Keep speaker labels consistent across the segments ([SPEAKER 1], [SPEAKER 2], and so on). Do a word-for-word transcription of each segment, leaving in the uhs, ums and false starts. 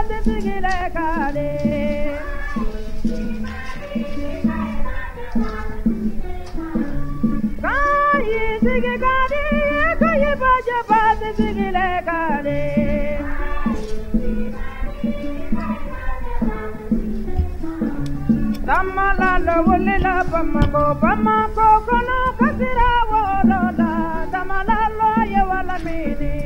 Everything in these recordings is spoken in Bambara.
[SPEAKER 1] base sigile kale kai sige kale kai baje base sigile kale Tamala lo wolila pamako pamako kono kasira wolola tamala lo ye wala mini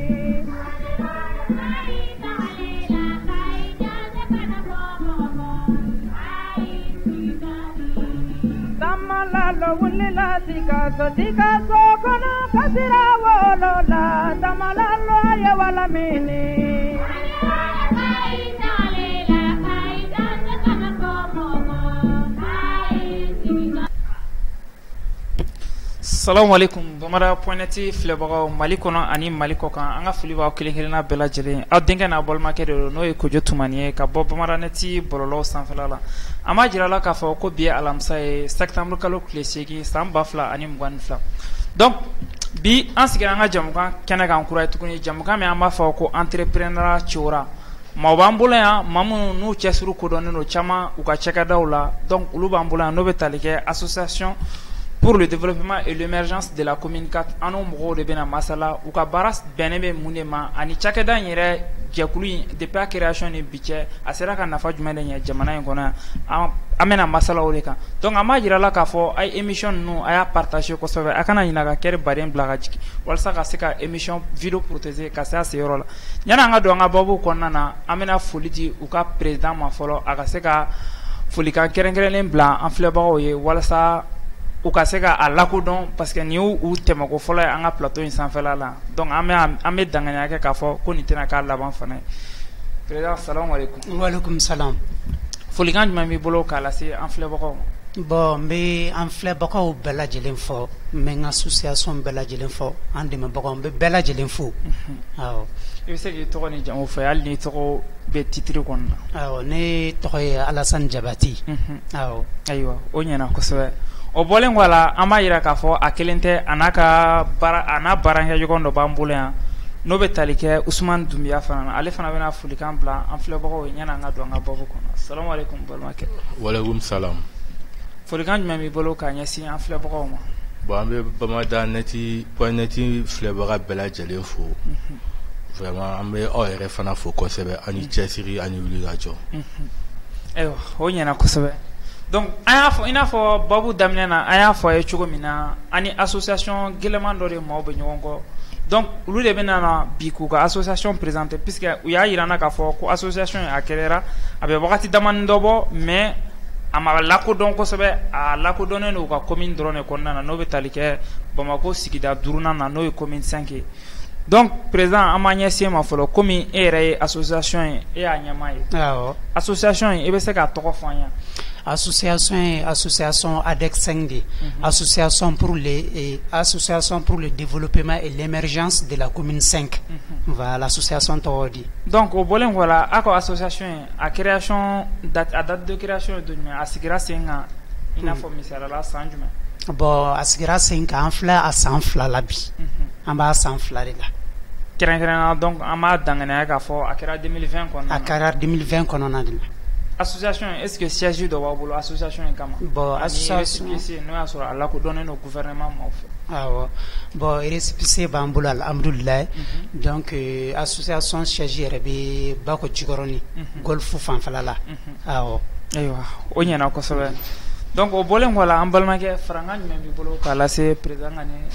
[SPEAKER 1] Tamala lo wolila tika so tika so kono kasira wolola tamala lo ye wala mini
[SPEAKER 2] Assalamu alaikum Bamara pointi filɛbagaw Mali kɔnɔ ani Mali kɔ kan an ka foli b'aw kelen kelenna bɛɛ lajɛlen aw denkɛ n'a balimakɛ de don n'o ye Kojo Tumani ye ka bɔ Bamaranɛti bɔlɔlɔw sanfɛla la an m'a jira la k'a fɔ ko bi ye alamisa ye septembre kalo tile seegin san ba fila ani mugan ni fila donc bi an sigira an ka jamukan kɛnɛ kan kura ye tuguni jamukan min an b'a fɔ ko entrepreneur Ciora maaw b'an bolo yan maa minnu n'u cɛsiri kodɔnnen don caman u ka cɛkɛdaw la donc olu b'an bolo yan n'o bɛ tali kɛ association pour le développement et l'émergence de la commune quatre an n'o mɔgɔw de bɛna masala u ka baara bɛnnen bɛ mun de ma ani cakɛda in yɛrɛ jɛkulu in depuis a création ni bi cɛ a sera ka nafa jumɛn de ɲɛ jamana in kɔnɔ yan an an bɛna masala o de kan donc an b'a jira la k'a fɔ a ye émission ninnu a y'a partager kosɛbɛ a kana ɲinɛ ka kɛri baden bila ka jigin walasa ka se ka émission vidéo protéger ka se a seyɔrɔ la yanni an ka don an ka babu kɔnɔna na an bɛna foli di u ka président ma fɔlɔ a ka se ka folikan kɛrɛnkɛrɛnlen bila an filɛbagaw ye walasa u ka se ka a lakodɔn parce que nin y'u tɛmɛko fɔlɔ ye an ka plateau in sanfɛla la donc an bɛ an bɛ danganiya kɛ k'a fɔ ko nin tɛna k'a laban fana ye président salamu aleykum.
[SPEAKER 3] Waaleykum salam.
[SPEAKER 2] folikan jumɛn b'i bolo k'a lase an filɛbagaw ma.
[SPEAKER 3] bon n bɛ an filɛbagaw bɛɛ lajɛlen fɔ n bɛ n ka association bɛɛ lajɛlen fɔ an dɛmɛbagaw n bɛ bɛɛ lajɛlen fo. awɔ.
[SPEAKER 2] i bɛ se k'i tɔgɔ ni jamu fɔ hali n'i tɔgɔ bɛ titiri kɔnɔ na.
[SPEAKER 3] awɔ ne tɔgɔ ye Alasani Jabati. awɔ.
[SPEAKER 2] ayiwa o ɲɛna kosɛbɛ. o bɔlen kɔ a la an b'a jira k'a fɔ a kelen tɛ a n'a ka baara a n'a baarakɛɲɔgɔn dɔ b'an bolo yan n'o bɛ tali kɛ Usumani Dunbiya fana na ale fana bɛna folikan bila an filɛbagaw ye yanni an ka don an ka babu kɔnɔ salamu aleykum balimakɛ.
[SPEAKER 4] Waaleykum salam.
[SPEAKER 2] folikan jumɛn b'i bolo k'a ɲɛsin an filɛbagaw ma.
[SPEAKER 4] bon an bɛ Bamadanɛti point net filɛbaga bɛɛ lajɛlen fo vraiment an bɛ aw yɛrɛ fana fo kosɛbɛ ani cɛsiri ani wulikajɔ.
[SPEAKER 2] ayiwa o ɲɛna kosɛbɛ. donc an y'a fɔ i n'a fɔ babu daminɛ na an y'a fɔ a ye cogo min na ani association gɛlɛman dɔ de maaw bɛ ɲɔgɔn kɔ donc olu de bɛ na bi k'u ka association présenter puisque u y'a jira n na k'a fɔ ko association a kɛra a bɛ wagati damani dɔ bɔ mais a ma lakodɔn kosɛbɛ a lakodɔnnen don u ka commune dɔrɔn de kɔnɔna na n'o bɛ tali kɛ Bamako sigida duurunan na n'o ye commune cinq ye donc président an b'a ɲɛsin ma fɔlɔ komi e yɛrɛ ye association ye e y'a ɲɛmaa ye.
[SPEAKER 3] awɔ.
[SPEAKER 2] association in e bɛ se k'a tɔgɔ fɔ an ye.
[SPEAKER 3] association ye association A D E C cinq de. association pour le eh, association pour le développement et l'émergence de la commune cinq. voilà association tɔgɔ di.
[SPEAKER 2] donc o bɔlen kɔ la a ka association ye a création date a date de création ye don jumɛn a sigira sen kan i n'a fɔ misaliya la san jumɛn.
[SPEAKER 3] bon a sigira sen kan an filɛ a san fila la bi. an b'a san fila de la.
[SPEAKER 2] kɛrɛnkɛrɛnnenya donc an b'a danganiya k'a fɔ a kɛra deux mille vingt kɔnɔna na.
[SPEAKER 3] a kɛra deux mille vingt kɔnɔna de la.
[SPEAKER 2] association est ce que siège dɔ b'aw bolo association in kama.
[SPEAKER 3] bon association
[SPEAKER 2] ani récépissé n'o y'a sɔrɔ a lakodɔnnen don gouvernement maaw fɛ.
[SPEAKER 3] awɔ bon récépissé b'an bolo alhamdulilayi. donc euh, association siège yɛrɛ bɛ Bako Jikɔrɔni. golf fanfɛla la. awɔ.
[SPEAKER 2] ayiwa o ɲɛna kosɛbɛ. donc o bɔlen kɔ la an balimakɛ farankan jumɛn b'i bolo k'a lase président ka ni.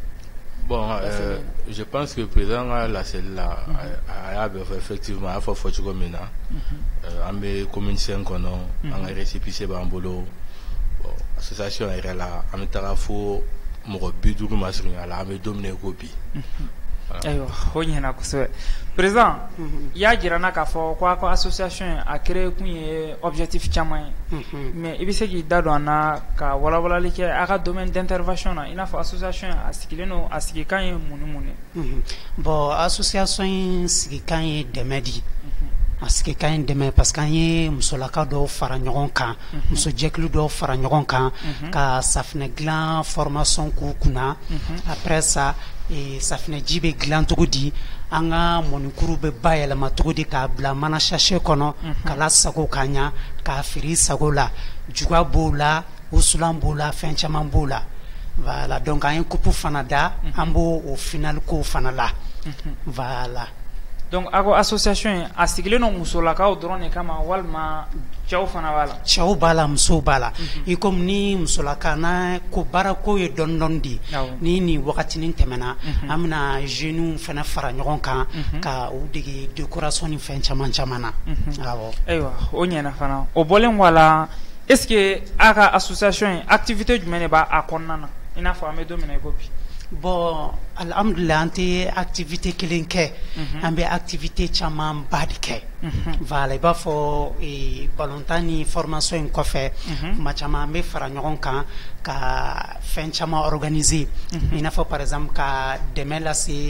[SPEAKER 4] bon euh, je pense que le président a la celle là a effectivement a fait fort comme mina an bɛ commune cinq kɔnɔ an ka récépissé b'an bolo association yɛrɛ la an bɛ taga fo mɔgɔ bi duuru ma surunya la an bɛ don min na i ko bi.
[SPEAKER 2] ayiwa o ɲɛna kosɛbɛ président i y'a jira n na k'a fɔ ko a ka association a créé kun ye objectif caman ye mais i bɛ se k'i da don an na ka walawalali kɛ a ka domaine d'intervention na i n'a fɔ association a sigilen don a sigikan ye mun ni mun ye.
[SPEAKER 3] bon association in sigikan ye dɛmɛ di parce que quand demain parce qu'an ye musolaka dɔw fara ɲɔgɔn kan muso jɛkulu dɔw fara ɲɔgɔn kan ka safinɛ dilan formation k'u kunna après ça et safinɛji bɛ dilan cogo di an ka mɔnikuru bɛ bayɛlɛma cogo di k'a bila mana sachet kɔnɔ ka lasago ka ɲa k'a feere sago la juga b'o la wusulan b'o la fɛn caman b'o la voilà donc an ye coupe fana da an b'o o final ko fana la voilà.
[SPEAKER 2] Donc ako association a sigilen no musolakaw dɔrɔn de kama walima cɛw fana b'a la
[SPEAKER 3] cɛw b'a la musow b'a la i comme ni musolaka na ko baara ko ye dɔɔni dɔɔni di ni ni wagatinin tɛmɛna an bɛna jeunes fana fara ɲɔgɔn kan ka u dege décoration ni fɛn caman caman na awɔ
[SPEAKER 2] ayiwa o ɲɛna fana o bɔlen wala est ce que a ka association activité jumɛn de b'a a kɔnɔna na i n'a fɔ an bɛ don min na i ko bi.
[SPEAKER 3] Bon, alhamdulillah, an tɛ activité kelen kɛ an bɛ activité caman ba de kɛ voilà i b'a fɔ balontan ni formation in kɔfɛ kuma caman an bɛ fara ɲɔgɔn kan ka fɛn caman organiser i n'a fɔ par exemple ka dɛmɛ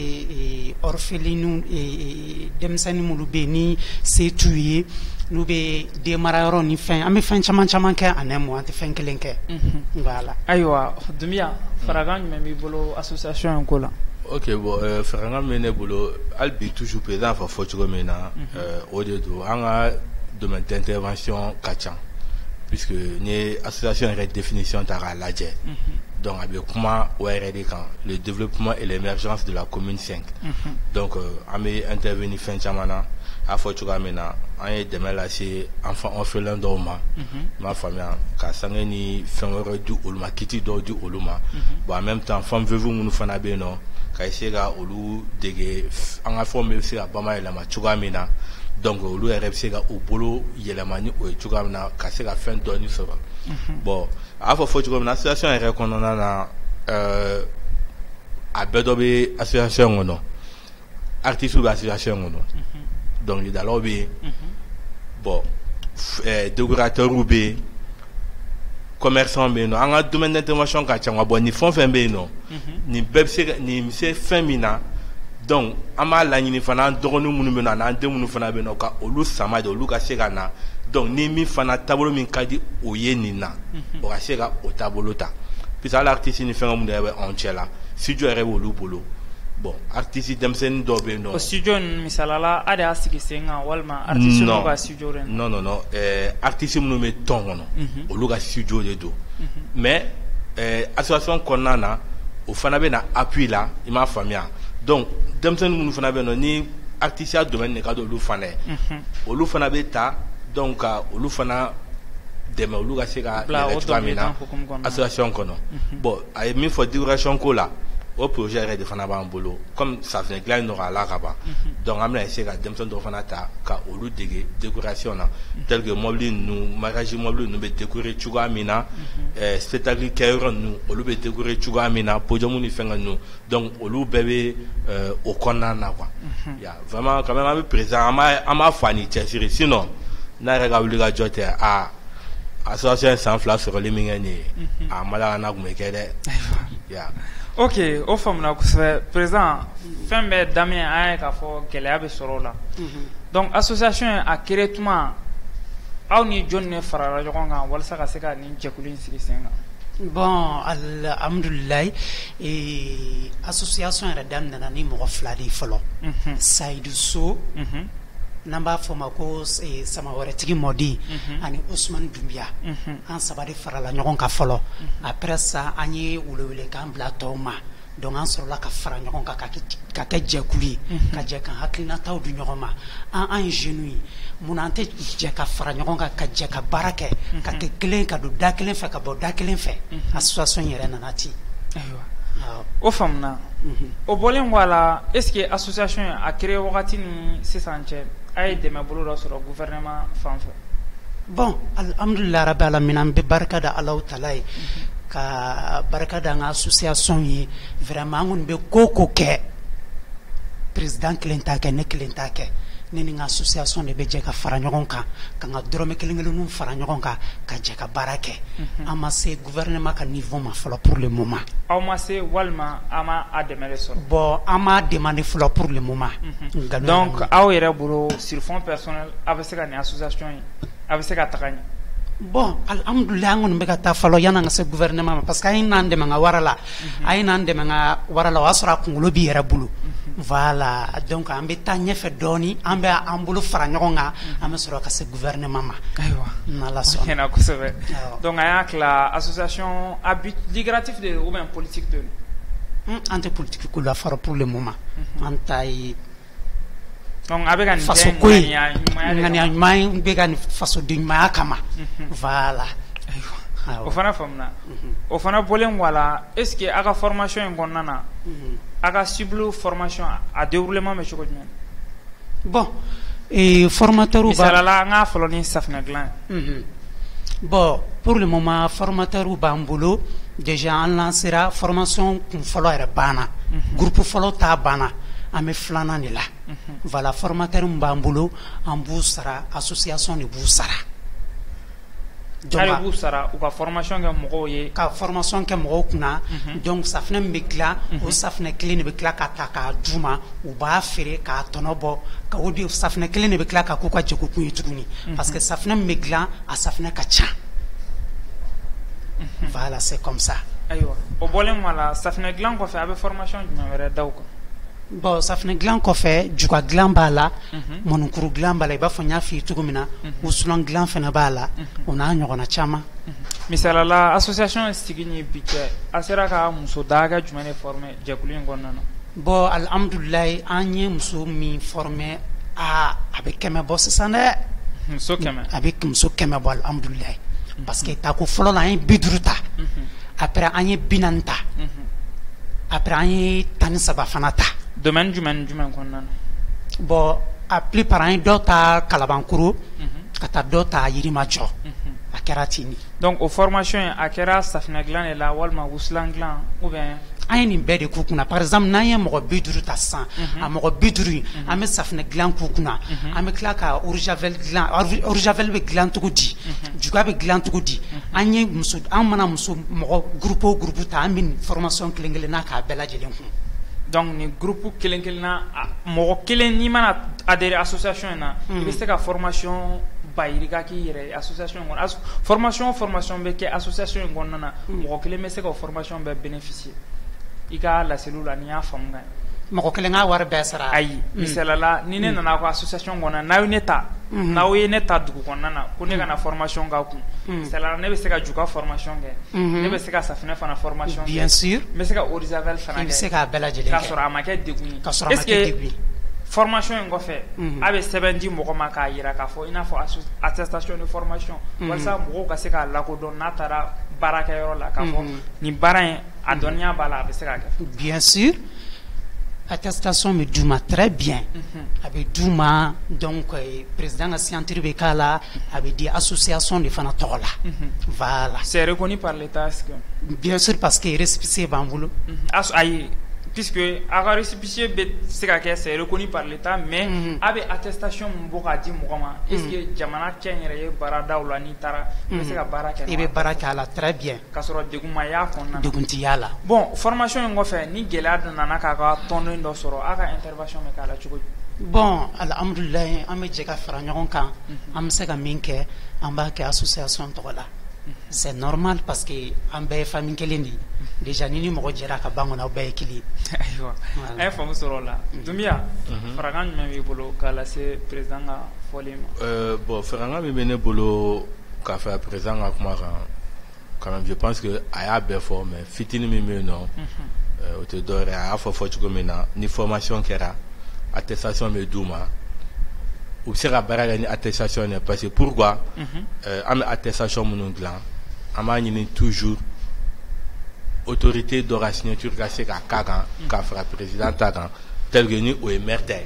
[SPEAKER 3] lase orphelins denmisɛnnin minnu bɛ yen ni se t'u ye n'u bɛ den marayɔrɔ ni fɛn an bɛ fɛn caman caman kɛ en un mois an tɛ fɛn kelen kɛ voilà.
[SPEAKER 2] Ayiwa Dunbiya farakan jumɛn b'i bolo association in ko la.
[SPEAKER 4] Ok, bon, euh, farakan min ne bolo hali bi toujours président fa fɔ cogo min na o de don an ka domaine d'intervention ka ca puisque ni ye association yɛrɛ définition ta k'a lajɛ donc a bɛ kuma o yɛrɛ de kan le développement et l'émergence de la commune cinq donc an bɛ intervenir fɛn caman na a fɔ cogoya min na an ye dɛmɛ lase enfant orphelin dɔw ma i m'a faamuya ka sange ni fɛn wɛrɛ di olu ma kiti dɔw di olu ma bon en même temps femme veuve minnu fana bɛ yen nɔ ka essayer ka olu dege an ka fɛnw bɛ se ka bamayɛlɛma cogoya min na donc olu yɛrɛ bɛ se ka u bolo yɛlɛma ni o ye cogoya min na ka se ka fɛn dɔɔni sɔrɔ bon a y'a fɔ fɔ cogo min na association yɛrɛ kɔnɔna na ɛɛ a bɛɛ dɔ bɛ association kɔnɔ artistes bɛ association kɔnɔ dɔnkilidalaw bɛ yen bon décorateurs bɛ yen commerçants bɛ yen nɔ an ka domaine d'intervention ka ca bon ni fɛn o fɛn bɛ yen nɔ nin bɛɛ bɛ se ka nin bɛ se fɛn min na donc an b'a laɲini fana an dɔgɔnin minnu bɛ yen nɔ ani an den minnu fana bɛ yen nɔ ka olu sama de olu ka se ka na donc ni min fana taabolo min ka di o ye nin na o ka se ka o taabolo ta puisque hali artiste ni fɛn minnu yɛrɛ bɛ anw cɛ la studio yɛrɛ b'olu bolo bon artiste denmisɛnnin dɔw bɛ yen nɔ. O studio
[SPEAKER 2] ninnu misalala a de y'a sigi sen kan walima artiste ninnu ka studio de.
[SPEAKER 4] non non non ɛɛ artiste minnu bɛ tɔn kɔnɔ olu ka studio de don mais ɛɛ association kɔnɔna na o fana bɛ na appui la i m'a faamuya donc denmisɛnnin minnu fana bɛ yen nɔ ni artiste domaine de ka di olu fana ye olu fana bɛ ta donc ka olu fana dɛmɛ olu ka se ka yɛlɛ cogoya min na association kɔnɔ bon a ye min fɔ décoration ko la o projet yɛrɛ de fana b'an bolo comme safinɛ dilan nɔgɔyala ka ban donc an bɛna essayer ka denmisɛnnin dɔw fana ta ka olu dege décoration na tel que mobili ninnu mariage mobili ninnu bɛ décorer cogoya min na spectacle kɛyɔrɔ ninnu olu bɛ décorer cogoya min na podium ni fɛn ninnu donc olu bɛɛ bɛ o kɔnɔna na quoi vraiment quand même an bɛ président an b'a an b'a fɔ a ni cɛsiri sinon n'a yɛrɛ ka wuli ka jɔ tɛ a association san fila sɔrɔli min kɛ nin ye a ma da n'a kun bɛ kɛ dɛ.
[SPEAKER 2] Ok, o faamuna kosɛbɛ président fɛn bɛɛ daminɛ an ye k'a fɔ gɛlɛya bɛ sɔrɔ o la donc association a créé tuma aw ni jɔn de farala ɲɔgɔn kan walasa ka se ka nin jɛkulu in sigi sen kan.
[SPEAKER 3] Bon alhamdulilayi association yɛrɛ daminɛna ni mɔgɔ fila de fɔlɔ Sayidu So n'an b'a fɔ ma ko Samawɛrɛtigi Mɔdi ani Usumani Dunbiya an saba de farala ɲɔgɔn kan fɔlɔ après ça an ye welewelekan bila tɔw ma donc an sɔrɔla ka fara ɲɔgɔn kan ka kɛ jɛkulu ye ka jɛ ka hakilinataw di ɲɔgɔn ma an an jeunes ye mun an tɛ jɛ ka fara ɲɔgɔn kan ka jɛ ka baara kɛ ka kɛ kelen ka don da kelen fɛ ka bɔ da kelen fɛ association yɛrɛ nana ten.
[SPEAKER 2] O faamuna o bɔlen kɔ a la est ce que association a créé wagati ni sisan cɛ a ye dɛmɛ bolo dɔ sɔrɔ gouvernement fan fɛ.
[SPEAKER 3] Bon alhamdulilayi rabi alamin an bɛ barika da Alahu Taala ye ka barika da an ka association ye vraiment an kɔni bɛ ko o ko kɛ président kelen t'a kɛ ne kelen t'a kɛ ne ni association de be jɛ ka fara ɲɔgɔn kan ka n ka dɔrɔmɛ kelen kelenninw fara ɲɔgɔn kan ka jɛ ka baara kɛ an ma se gouvernement ka niveau ma fɔlɔ pour le moment
[SPEAKER 2] aw ma se walima an ma a dɛmɛ de sɔrɔ
[SPEAKER 3] bon an m'a demandé fɔlɔ pour le moment
[SPEAKER 2] donc aw yɛrɛ bolo sur fond personnel a bɛ se ka nin association ye a bɛ se ka taga ɲɛ
[SPEAKER 3] bon alhamdulillah an kɔni bɛ ka taa fɔlɔ yanni an ka se gouvernement ma parce que an ye n'an dɛmɛ n ka wara la an ye n'an dɛmɛ n ka wara la o y'a sɔrɔ a kunkolo b'i yɛrɛ bolo voilà donc an bɛ taa ɲɛfɛ dɔɔni an bɛ an bolo fara ɲɔgɔn kan an bɛ sɔrɔ ka se gouvernement ma
[SPEAKER 2] ayiwa
[SPEAKER 3] n'ala sɔnna
[SPEAKER 2] ɲɛna kosɛbɛ donc a y'a tila association a but lucratif de ou bien politique de
[SPEAKER 3] an tɛ politique ko la fɔlɔ pour le moment an ta ye
[SPEAKER 2] donc a bɛ ka nin
[SPEAKER 3] faso
[SPEAKER 2] kɛ
[SPEAKER 3] ko ye
[SPEAKER 2] ŋaniya ɲumanya de
[SPEAKER 3] ŋaniya
[SPEAKER 2] kama.
[SPEAKER 3] ɲuman bɛ ka nin fasoden ɲumanya kama voilà
[SPEAKER 2] o fana faamuna o fana bɔlen wala est ce que a ka formation in kɔnɔna na a ka cible formation a déroulement bɛ cogo jumɛn
[SPEAKER 3] bon et formateur ba
[SPEAKER 2] misalala an k'a fɔlɔ ni safinɛ dilan
[SPEAKER 3] ye bon pour le moment formateur b'an bolo déjà an lancera formation kun fɔlɔ yɛrɛ banna groupe fɔlɔ ta banna an bɛ filanan de la voilà formateur min b'an bolo an b'u sara association de b'u sara
[SPEAKER 2] hali b'u sara u ka formation kɛ mɔgɔw ye
[SPEAKER 3] ka formation kɛ mɔgɔw kunna donc safinɛ min bɛ dilan o safinɛ kelen de bɛ tila ka ta k'a d'u ma u b'a feere k'a tɔnɔ bɔ ka o de safinɛ kelen de bɛ tila ka k'u ka jɛkokun ye tuguni parce que safinɛ min bɛ dilan a safinɛ ka ca voilà c'est comme ça
[SPEAKER 2] ayiwa o bɔlen wala safinɛ dilan kɔfɛ a bɛ formation jumɛn wɛrɛ da u kan
[SPEAKER 3] bon safinɛ dilan kɔfɛ juga dilan b'a la mɔnikuru dilan b'a la i b'a fɔ n y'a f'i ye cogo min na wusulan dilan fana b'a la o n'a ɲɔgɔnna caman
[SPEAKER 2] misalala association sigi ni bi cɛ a sera ka muso da hakɛ jumɛn de former jɛkulu in kɔnɔna na
[SPEAKER 3] bon alhamdulilayi an ye muso min former a a bɛ kɛmɛ bɔ sisan dɛ
[SPEAKER 2] muso kɛmɛ
[SPEAKER 3] a bɛ muso kɛmɛ bɔ alhamdulilayi parce que tako fɔlɔ la an ye bi duuru ta après an ye bi naani ta après an ye tan ni saba fana ta
[SPEAKER 2] domaine jumɛn jumɛn kɔnɔna na
[SPEAKER 3] bon a plupart an ye dɔw ta kalabankoro ka taa dɔw ta yirimajɔ a kɛra ten de
[SPEAKER 2] donc o formation in a kɛra safinɛ dilan de la walima wusulan dilan ou bien
[SPEAKER 3] an ye nin bɛɛ de k'u kunna par exemple n'an ye mɔgɔ bi duuru ta sisan a mɔgɔ bi duuru in an bɛ safinɛ dilan k'u kunna an bɛ tila ka eau de javel dilan eau de javel bɛ dilan cogo di juga bɛ dilan cogo di an ye muso an mana muso mɔgɔ groupe o groupe ta an bɛ nin formation kelen kelen na k'a bɛɛ lajɛlen kun
[SPEAKER 2] donc ni groupe kelen kelen na mɔgɔ kelen n'i mana adhérer association in na i bɛ se ka formation bayiri ka k'i yɛrɛ ye association in kɔnɔ formation o formation bɛ kɛ association in kɔnɔna na mɔgɔ kelen bɛ se ka o formation bɛɛ bénéficier i ka laseliw la n'i y'a faamu ka ɲɛ
[SPEAKER 3] mɔgɔ kelen ka wari bɛɛ sara
[SPEAKER 2] ayi misalala ni ne nana ko association kɔnɔ n'aw ye ne ta n'aw ye ne ta dugu kɔnɔna na ko ne kana formation k'a kun misalala ne bɛ se ka juga formation kɛ ne bɛ se ka safinɛ fana formation kɛ
[SPEAKER 3] bien sûr
[SPEAKER 2] n bɛ se ka eau de javel fana kɛ
[SPEAKER 3] i bɛ se k'a bɛɛ lajɛlen kɛ
[SPEAKER 2] k'a sɔrɔ a ma kɛ degun ye
[SPEAKER 3] k'a sɔrɔ a ma kɛ degun ye
[SPEAKER 2] formation in kɔfɛ a bɛ sɛbɛn di mɔgɔ ma k'a jira k'a fɔ i n'a fɔ attestation de formation walasa mɔgɔw ka se k'a lakodɔn n'a taara baarakɛyɔrɔ la k'a fɔ nin baara in a dɔnniya b'a la a bɛ se k'a kɛ
[SPEAKER 3] bien sûr attestation bɛ d'u ma très bien a bɛ d'u ma donc président ka signature bɛ k'a la a bɛ di association de fana tɔgɔ la voilà
[SPEAKER 2] c'est reconnu par l'état est-ce que
[SPEAKER 3] bien sûr parce que récépissé b'an bolo
[SPEAKER 2] ayi puisque a ka récépissé bɛ se ka kɛ c'est reconnu par l'état mais a bɛ attestation min bɔ k'a di mɔgɔ ma est-ce que jamana kɛnyɛrɛye baaradaw la n'i taara i bɛ se ka baara kɛ
[SPEAKER 3] i bɛ baara kɛ a la très bien
[SPEAKER 2] k'a sɔrɔ degun ma y'a kɔnɔna na
[SPEAKER 3] degun tɛ y'a la
[SPEAKER 2] bon formation in kɔfɛ ni gɛlɛya nana k'a ka tɔnden dɔ sɔrɔ a ka intervention bɛ k'a la cogo di
[SPEAKER 3] bon alhamdulilayi an bɛ jɛ ka fara ɲɔgɔn kan an bɛ se ka min kɛ an b'a kɛ association tɔgɔ la c'est normal parce que an bɛɛ ye famille kelen de ye déjà ni ni mɔgɔ jɛra ka ban kɔnɔ aw bɛɛ ye kelen ye
[SPEAKER 2] ayiwa an ye faamu sɔrɔ o la Dunbiya farakan jumɛn b'i bolo k'a lase président ka fɔli ma
[SPEAKER 4] bon farakan min bɛ ne bolo k'a fɛ président ka kuma kan quand même je pense que a y'a bɛɛ fɔ mais fitinin min bɛ yen nɔ o tɛ dɔ wɛrɛ a y'a fɔ fɔ cogo min na ni formation kɛra attestation bɛ d'u ma u bɛ se ka baara kɛ ni attestation ye parce que pourquoi an bɛ attestation minnu dilan an b'a ɲini toujours autorité dɔ ka signature ka se ka k'a kan k'a fara président ta kan tel que ni o ye maire ta ye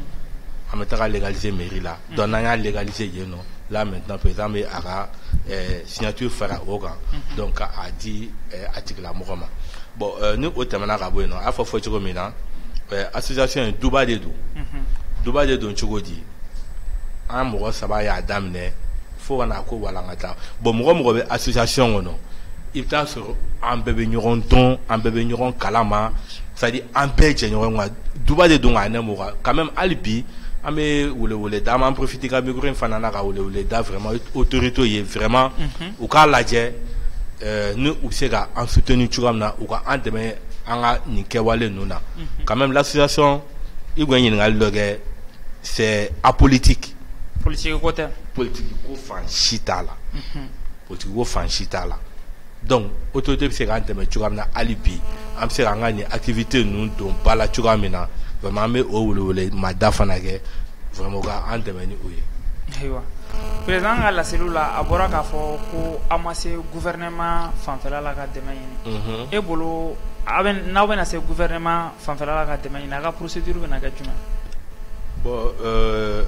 [SPEAKER 4] an bɛ taga légaliser mairie la donc n'an y'a légaliser yen nɔ là maintenant président bɛ a ka signature fara o kan donc k'a di a tigilamɔgɔ ma bon ni o tɛmɛna ka bɔ yen nɔ a y'a fɔ fɔ cogo min na association ye duba de don duba de don cogo di an mɔgɔ saba y'a daminɛ fo ka na ko walankata bon mɔgɔ mɔgɔ bɛ association kɔnɔ i bɛ taa sɔrɔ an bɛɛ bɛ ɲɔgɔn dɔn an bɛɛ bɛ ɲɔgɔn kalama c'est-à-dire an bɛɛ jɛ ɲɔgɔn kan duba de don k'a ne mɔgɔ quand même hali bi an bɛ welewele da an b'an profiter ka micro in fana na ka welewele da vraiment autorité ye vraiment u k'a lajɛ ni u bɛ se ka an soutenir cogoya min na u ka an dɛmɛ an ka nin kɛwale ninnu na quand même l'association i kun ye ɲininkali dɔ kɛ c'est apolitique.
[SPEAKER 2] Politique ko tɛ.
[SPEAKER 4] Politique ko fan si t'a la. Politique ko fan si t'a la. Donc autorité bɛ se k'an dɛmɛ cogoya min na hali bi an bɛ se k'an ka nin activité ninnu don ba la cogoya min na vraiment an bɛ o welewele mada fana kɛ vraiment ka an dɛmɛ ni o ye.
[SPEAKER 2] Ayiwa président ka laseliw la a bɔra k'a fɔ ko a ma se gouvernement fanfɛla la ka dɛmɛ ɲini. E bolo n'aw bɛna se gouvernement fanfɛla la ka dɛmɛ ɲini a ka procédure bɛna kɛ jumɛn?
[SPEAKER 4] Bon euh,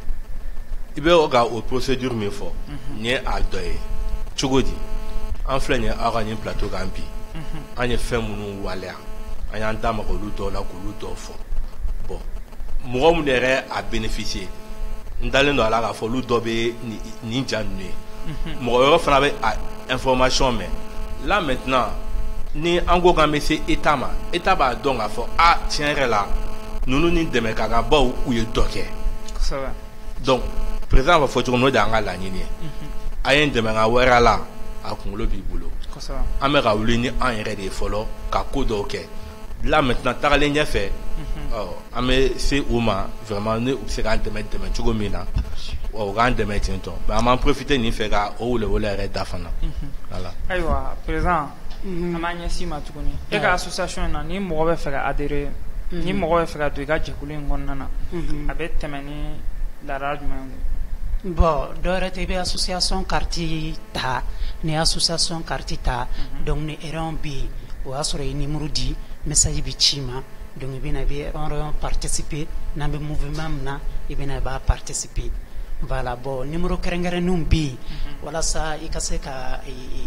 [SPEAKER 4] i bɛ o ka o procédure min fɔ nin ye a dɔ ye cogo di an filɛ nin ye aw ka nin plateau kan bi an ye fɛn minnu waleya an y'an da maga olu dɔw la k'olu dɔw fɔ bon mɔgɔ minnu yɛrɛ a bénéficier n dalen don a la k'a fɔ olu dɔ bɛ nin ja ninnu ye mɔgɔ wɛrɛ fana bɛ a information mɛn là maintenant ni an ko k'an bɛ se état ma état b'a dɔn k'a fɔ a tiɲɛ yɛrɛ la ninnu ni dɛmɛ ka kan baw u ye dɔ kɛ donc président b'a fɔ cogo min o de y'an ka laɲini ye a ye n dɛmɛ nka wɛrɛ la a kunkolo b'i bolo an bɛ ka wuli ni an yɛrɛ de ye fɔlɔ ka ko dɔw kɛ là maintenant tagalen ɲɛfɛ an bɛ se u ma vraiment ni u bɛ se k'an dɛmɛ dɛmɛ cogo min na u k'an dɛmɛ ten tɔ mais an b'an profiter nin fɛ ka o welewele yɛrɛ da fana voilà.
[SPEAKER 2] Ayiwa président an b'an ɲɛsin ma tuguni e ka association na ni mɔgɔ bɛ fɛ ka adhérer ni mɔgɔ bɛ fɛ ka don i ka jɛkulu in kɔnɔna na a bɛ tɛmɛ ni laada jumɛn ye?
[SPEAKER 3] Bon dɔwɛrɛ tɛ i bɛ association carte ta ni association carte ta donc ni erreur bɛ yen o y'a sɔrɔ i ye numéro di message bɛ ci ma donc i bɛna i bɛ erreur participer n'an bɛ mouvement min na i bɛna i b'a participer voilà bon numéro kɛrɛnkɛrɛnnenw bɛ yen walasa i ka se ka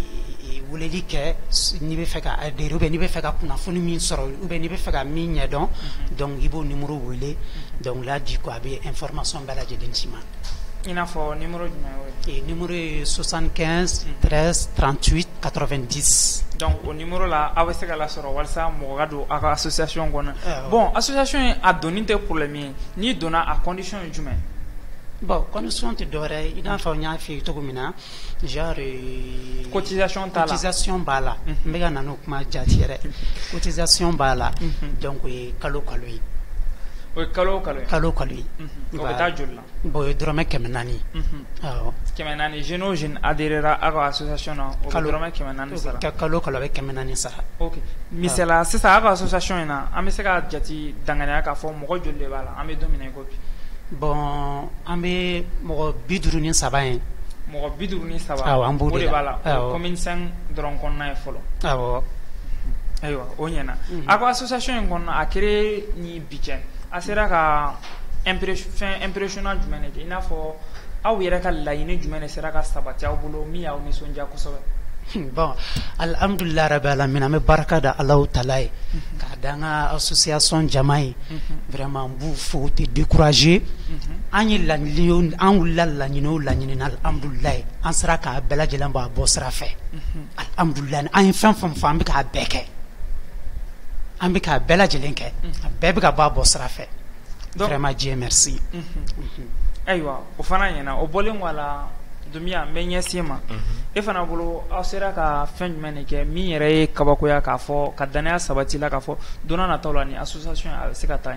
[SPEAKER 3] weleli kɛ n'i bɛ fɛ ka adhérer ou bien n'i bɛ fɛ ka kunnafoni min sɔrɔ ou bien n'i bɛ fɛ ka min ɲɛdɔn donc i b'o numéro wele donc là du coup a bɛ information bɛɛ lajɛlen ci ma.
[SPEAKER 2] I n'a fɔ numéro jumɛn
[SPEAKER 3] ye? Numéro ye soixante-quinze treize trente-huit quatre-vingt-dix.
[SPEAKER 2] Donc o numéro la aw bɛ se ka lasɔrɔ walasa mɔgɔ ka don aw ka association kɔnɔ. Bon association in a donni tɛ problème ye n'i donna a condition ye jumɛn?
[SPEAKER 3] Bon condition tɛ dɔwɛrɛ ye i n'a fɔ n y'a f'i ye cogo min na genre
[SPEAKER 2] cotisation t'a la
[SPEAKER 3] cotisation b'a la n bɛ ka na n'o kuma jati yɛrɛ cotisation b'a la donc o ye kalo kalo ye.
[SPEAKER 2] O ye kalo kalo ye.
[SPEAKER 3] Kalo kalo ye.
[SPEAKER 2] O bɛ taa joli la?
[SPEAKER 3] Bon o ye dɔrɔmɛ kɛmɛ naani. Awɔ.
[SPEAKER 2] Kɛmɛ naani jeune o jeune adhérera aw ka association na o bɛ dɔrɔmɛ kɛmɛ naani sara.
[SPEAKER 3] Kalo kalo a bɛ kɛmɛ naani sara.
[SPEAKER 2] Ok misala sisan aw ka association in na an bɛ se ka jate danganiya k'a fɔ mɔgɔ joli de b'a la an bɛ don min na i ko bi.
[SPEAKER 3] Bon an bɛ mɔgɔ bi duuru ni saba ye.
[SPEAKER 2] Mɔgɔ bi duuru ni saba.
[SPEAKER 3] Awɔ an b'o de la.
[SPEAKER 2] O de b'a la. O commune cinq dɔrɔn kɔnɔna ye fɔlɔ.
[SPEAKER 3] Awɔ.
[SPEAKER 2] Ayiwa o ɲɛna aw ka association in kɔnɔ a kɛra ni bi cɛ a sera ka fɛn impressionnant jumɛn de kɛ i n'a fɔ aw yɛrɛ ka laɲini jumɛn de sera ka sabati aw bolo min y'aw nisɔndiya kosɛbɛ?
[SPEAKER 3] Bon alhamdulilayi rabi alamin an bɛ barika da Alahu taala ye k'a da an ka association jama ye vraiment n b'u fo u tɛ décourager an ye laɲini an wulila laɲini o laɲini na alhamdulilayi an sera k'a bɛɛ lajɛlen bɔ a bɔ sira fɛ alhamdulilayi an ye fɛn fɛn fɔ an bɛ k'a bɛɛ kɛ an bɛ k'a bɛɛ lajɛlen kɛ a bɛɛ bɛ ka bɔ a bɔ sira fɛ vraiment Dieu merci.
[SPEAKER 2] Ayiwa o fana ɲɛna o bɔlen kɔ a la Dumiya n bɛ ɲɛsin ma e fana bolo aw sera ka fɛn jumɛn de kɛ min yɛrɛ ye kabakoya k'a fɔ ka danaya sabati la k'a fɔ don n'a nataw la ni association a bɛ se ka taa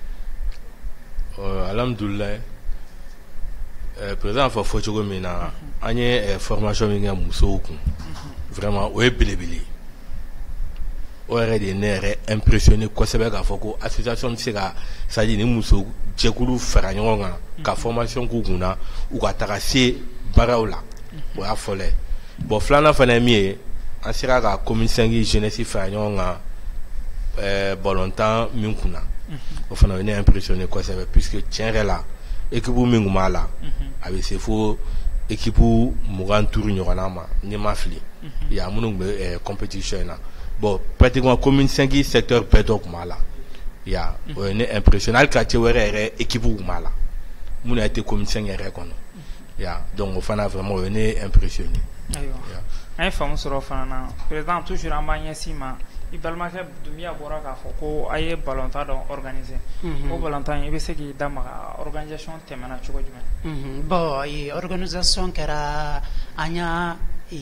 [SPEAKER 2] ɲɛ?
[SPEAKER 4] Alhamdulilayi président fɔ fɔ cogo min na an ye formation min kɛ musow kun vraiment o ye belebele o yɛrɛ de ye ne yɛrɛ impressionné kosɛbɛ k'a fɔ ko association bɛ se ka c'est à dire ni muso jɛkulu fara ɲɔgɔn kan ka formation k'u kun na u ka taga se baaraw la o y'a fɔlɔ ye bon filanan fana ye min ye an sera ka commune cinq jeunesse fara ɲɔgɔn kan ɛɛ balontan min kun na o fana o ye ne impressionné kosɛbɛ puisque tiɲɛ yɛrɛ la équipe min kun b'a la a bɛ se fo équipe mugan duuru ɲɔgɔnna ma n'i ma fili yan minnu bɛ compétition in na bon pratiquement commune cinq secteur bɛɛ dɔ kun b'a la ya o ne impressionnant quartier wɛrɛ yɛrɛ équipe ma la mun a été commissaire yɛrɛ kɔnɔ ya donc o fana vraiment o ne impressionné.
[SPEAKER 2] Ayiwa an ye faamu sɔrɔ fana na président toujours an b'an ɲɛsin ma i balimakɛ Dunbiya bɔra k'a fɔ ko a ye ballontan dɔ organiser o ballontan i bɛ se k'i da maga organisation tɛmɛna cogo jumɛn.
[SPEAKER 3] Bon organisation kɛra an y'a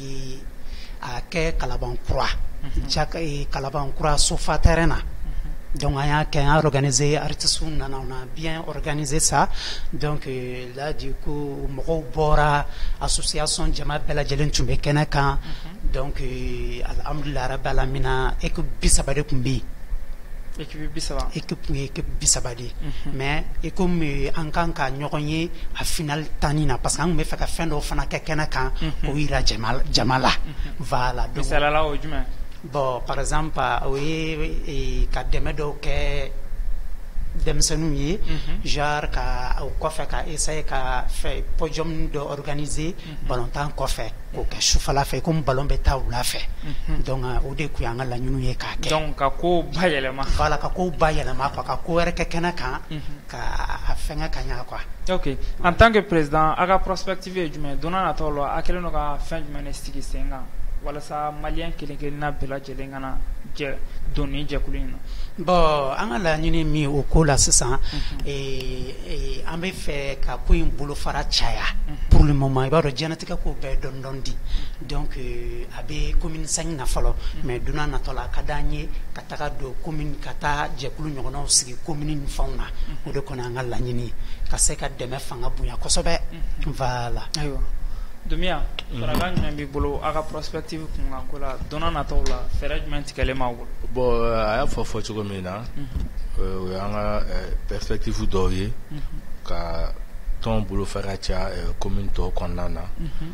[SPEAKER 3] a kɛ Kalabankura Kalabankura sofa terrain na donc on a qu'un organisé artistes nana on a bien organisé ça donc là du coup mɔgɔw bɔra association jama bɛɛ lajɛlen tun bɛ kɛnɛ kan donc alhamdulillah rabbil alamina équipe bi saba de tun bɛ yen
[SPEAKER 2] équipe bi saba
[SPEAKER 3] équipe équipe bi saba de mais comme an kan ka ɲɔgɔn ye a final tanni na parce que an tun bɛ fɛ ka fɛn dɔw fana kɛ kɛnɛ kan k'o yira jama la voilà donc
[SPEAKER 2] misalala o jumɛn.
[SPEAKER 3] Bon, par exemple, oui, ka dɛmɛ dɔw kɛ denmisɛnninw ye genre ka o kɔfɛ ka essayer ka fɛ podium dɔ organiser ballontan kɔfɛ k'o kɛ sufɛla fɛ comme ballon bɛ taa wula fɛ donc o de kun y'an ka laɲiniw ye k'a kɛ
[SPEAKER 2] donc ka ko bayɛlɛma
[SPEAKER 3] voilà ka ko bayɛlɛma quoi ka ko wɛrɛ kɛ kɛnɛ kan ka a fɛngɛ ka ɲa quoi.
[SPEAKER 2] Ok en tant que président a ka prospective ye jumɛn don n'a nataw la a kɛlen don ka fɛn jumɛn de sigi sen kan walasa malien kelen kelenna bɛɛ lajɛlen kana jɛ don ni jɛkulu in na.
[SPEAKER 3] Bon an ka laɲini min o ko la sisan an bɛ fɛ ka ko in bolofara caya pour le moment i b'a dɔn diɲɛlatigɛ ko bɛɛ dɔɔni dɔɔni di donc a bɛ commune cinq na fɔlɔ mais don n'a nataw la a ka d'an ye ka taga don commune ka taa jɛkulu ɲɔgɔnnaw sigi commune ni fɛnw na o de kɔni an ka laɲini ka se ka dɛmɛ fanga bonya kosɛbɛ voilà.
[SPEAKER 2] Ayiwa Dunbiya saraka jumɛn b'i bolo a ka prospective kun kan ko la don n'a nataw la fɛɛrɛ jumɛn tigɛlen b'aw bolo.
[SPEAKER 4] Bon a y'a fɔ fɔ cogo min na o y'an ka perspective dɔw ye ka tɔn bolofara caya commune tɔw kɔnɔna na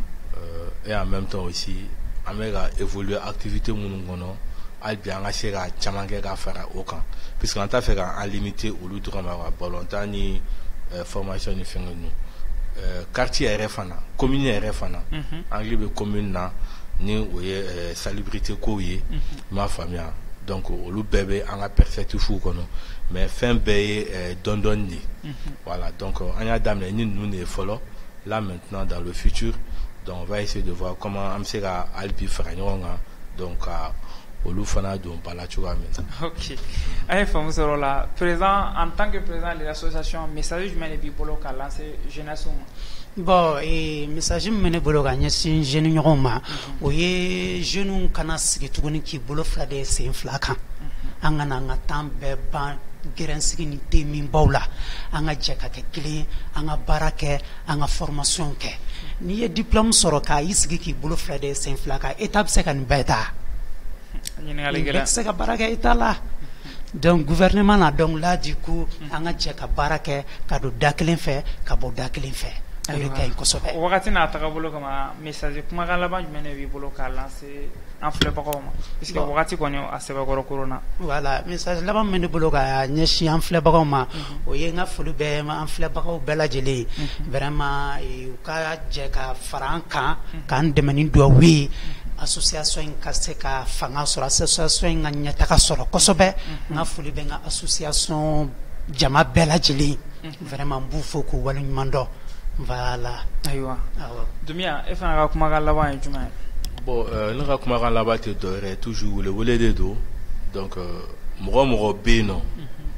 [SPEAKER 4] et en même temps aussi an bɛ ka évoluer activité minnu kɔnɔ hali bi an ka se ka caman kɛ ka fara o kan puisque an t'a fɛ k'an limiter olu dɔrɔn ma quoi ballontan ni formation ni fɛn ninnu. Quartier yɛrɛ fana commune yɛrɛ fana an hakili bɛ commune na ni o ye salubrité kow ye i m'a faamuya donc olu bɛɛ bɛ an ka perspective kɔnɔ mais fɛn bɛɛ ye dɔɔni dɔɔni de voilà donc an y'a daminɛ ni ninnu de ye fɔlɔ là maintenant dans le futur donc on va essayer de voir comment an bɛ se ka hali bi fara ɲɔgɔn kan donc ka olu fana don ba la cogoya min na.
[SPEAKER 2] Ok an ye faamu sɔrɔ o la président en tant que président de l'association message jumɛn de b'i bolo ka lancer jeunesse ma.
[SPEAKER 3] Bon message min bɛ ne bolo ka ɲɛsin jeune ɲɔgɔnw ma o ye jeunes kana sigi tuguni k'i bolo fila de sen fila kan an kana an ka temps bɛɛ ban gɛrɛnsigi ni te min baw la an ka jɛ ka kɛ kelen ye an ka baara kɛ an ka formation kɛ n'i ye diplôme sɔrɔ k'i sigi k'i bolo fila de sen fila kan état bɛ se ka nin bɛɛ ta.
[SPEAKER 2] Ɲininkali
[SPEAKER 3] bɛɛ tɛ se ka baara kɛ état la donc gouvernement na donc là du coup an ka jɛ ka baara kɛ ka don da kelen fɛ ka bɔ da kelen fɛ o de ka ɲi kosɛbɛ.
[SPEAKER 2] Wagati n'a tagabolo kama message kumakan laban jumɛn de b'i bolo k'a lancer an filɛbagaw ma puisque wagati kɔni a sɛbɛkɔrɔ koronna.
[SPEAKER 3] Voilà message laban min bɛ ne bolo ka ɲɛsin an filɛbagaw ma o ye n ka foli bɛ an filɛbagaw bɛɛ lajɛlen ye vraiment u ka jɛ ka fara an kan k'an dɛmɛ ni duwawu ye association in ka se ka fanga sɔrɔ association in ka ɲɛtaga sɔrɔ kosɛbɛ n ka foli bɛ n ka association jama bɛɛ lajɛlen vraiment n b'u fo k'u waleɲuman dɔn voilà.
[SPEAKER 2] Ayiwa Dunbiya e fana ka kumakan laban ye jumɛn ye.
[SPEAKER 4] Bon ne ka kumakan laban tɛ dɔwɛrɛ ye toujours welewele de don donc mɔgɔ mɔgɔ bɛ yen nɔ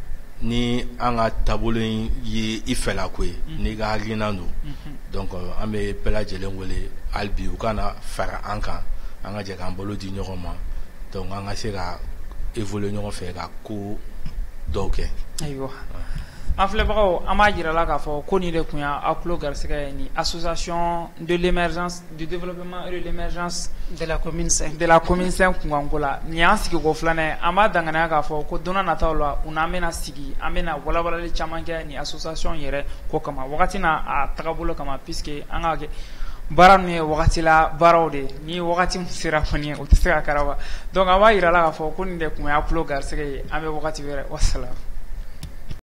[SPEAKER 4] ni an ka taabolo in ye i fɛlako ye n'i ka hakilina don donc an bɛ bɛɛ lajɛlen wele hali bi u kana fara an kan an ka jɛ k'an bolo di ɲɔgɔn ma donc an ka se ka évoluer ɲɔgɔn fɛ ka ko dɔw kɛ.
[SPEAKER 2] Ayiwa an filɛbagaw an b'a jira la k'a fɔ ko nin de tun y'aw tulo garisɛgɛ ye ni association de l'émergence du développement et de l'émergence
[SPEAKER 3] de la commune cinq
[SPEAKER 2] de la commune cinq kunkanko la nin y'an sigiko filanan ye an b'a danganiya k'a fɔ ko don n'a nataw la u n'an bɛna sigi an bɛna walawalali caman kɛ ni association yɛrɛ ko kama wagati n'a a tagabolo kama puisque an ka kɛ baara ninnu ye wagati la baaraw de ni wagati min sera kɔni o tɛ se ka kɛra wa donc an b'a jira la k'a fɔ ko nin de tun y'aw tulo garisɛgɛ ye an bɛ wagati wɛrɛ wasalaam.